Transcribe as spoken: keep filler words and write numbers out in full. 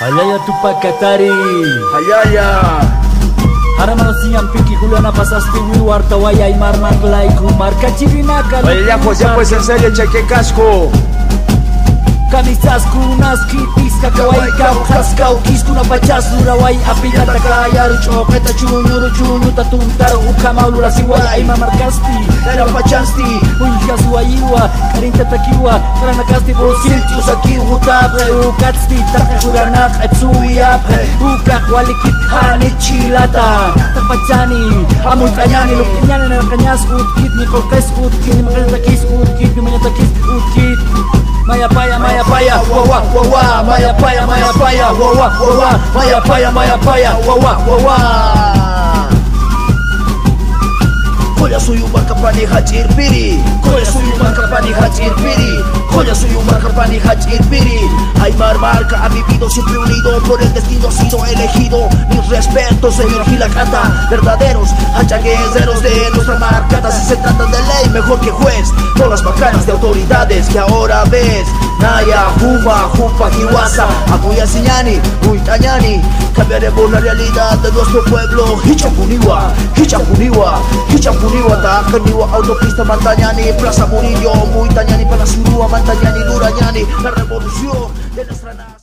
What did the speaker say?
Ayaya Tupac Katari Ayaya Haramano siang piki Juliana pasaste wiwarta waya y mar mar like mar kachivinaka. Oye ya pues ya pues en serio cheque casco. Camisas kunas kitis kakawai kau haskau kis kuna pachas lurawai apilata kaya rucho keta chunyu ruchunyu tatuntar ukama ulura siwala ima markasti era pachasti unja suaiwa karinta takiwa karana kasti bolsil usaki utabre ukatsti takuranak etsuya ukak walikit hani chilata tapachani amul kanyani lukinyani na kanyas utkit ni kokes utkit ni makalita kis utkit ni manyata kis utkit Maya paya, maya paya, wawa, wawa, maya paya, maya paya, wawa, wawa, maya paya, maya paya, wawa, wawa. Koya suyu makapani hajir piri, koya suyu makapani hajir piri, koya suyu makapani hajir piri. Aymar marca ha vivido siempre unido por el destino, ha sido elegido. Mis respetos, señor Gilacata, verdaderos hachagueros de nuestra marcata. Si se trata de ley, mejor que juez, con las bacanas de autoridades que ahora ves. Naya, Juma, Jumpa, Hiwasa, Aguya Siñani, Huitañani. Cambiaremos la realidad de nuestro pueblo. Hichapuniwa, Hichapuniwa, Hichapuniwa, Takaniwa, autopista Mantañani, Plaza Murillo, Huitañani, Palaciurúa, Mantañani, Lurañani. La revolución de nuestra nación.